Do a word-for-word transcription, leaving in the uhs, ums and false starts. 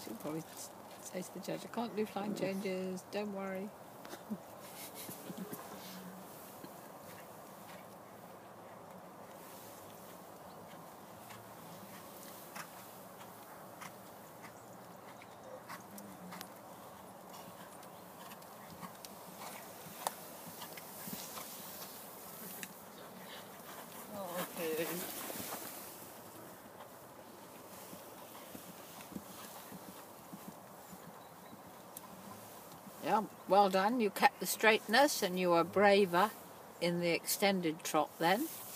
She'll probably say to the judge, I can't do flying changes, don't worry. Okay. Yeah, well done. You kept the straightness and you were braver in the extended trot then.